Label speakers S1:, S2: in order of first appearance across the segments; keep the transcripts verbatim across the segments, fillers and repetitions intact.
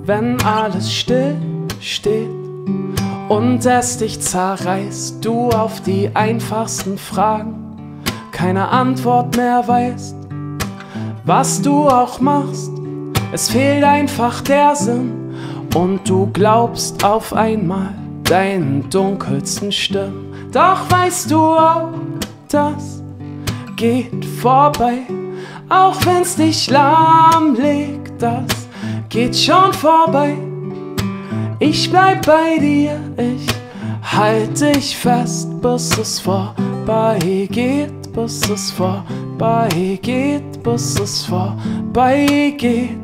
S1: Wenn alles still steht und es dich zerreißt, du auf die einfachsten Fragen keine Antwort mehr weißt, was du auch machst, es fehlt einfach der Sinn und du glaubst auf einmal deinen dunkelsten Stimmen. Doch weißt du auch, das geht vorbei, auch wenn's dich lahmlegt, das geht schon vorbei. Ich bleib bei dir, ich halt dich fest, bis es vorbei geht, bis es vorbei geht, bis es vorbei geht.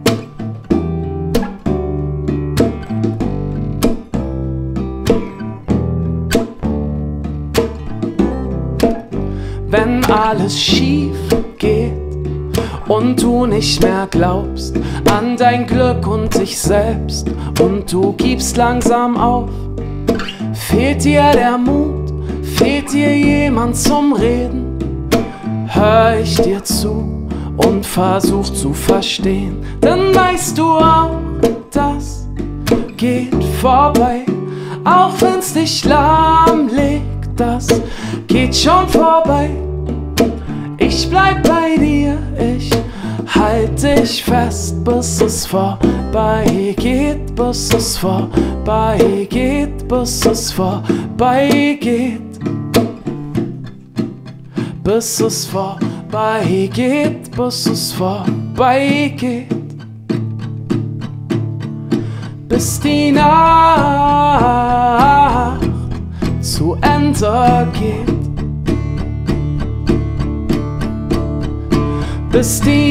S1: Wenn alles schief geht und du nicht mehr glaubst an dein Glück und dich selbst und du gibst langsam auf, fehlt dir der Mut, fehlt dir jemand zum Reden, hör ich dir zu und versuch zu verstehen, dann weißt du auch, das geht vorbei, auch wenn's dich lahmlegt, das geht schon vorbei. Ich bleib bei dir, ich halt dich fest, bis es vorbei geht, bis es vorbei geht, bis es vorbei geht, bis es vorbei geht, bis es vorbei geht, bis die Nacht zu Ende geht. Bis die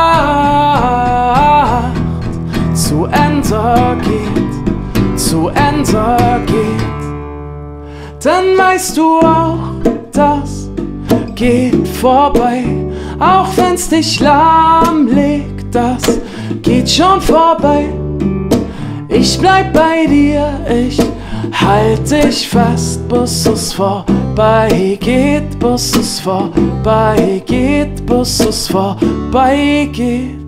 S1: Nacht zu Ende geht, zu Ende geht, dann weißt du auch, das geht vorbei, auch wenn's dich lahmlegt, das geht schon vorbei. Ich bleib bei dir, ich halt dich fest, bis es vorbei geht, bis es vorbei geht, bis es vorbei geht.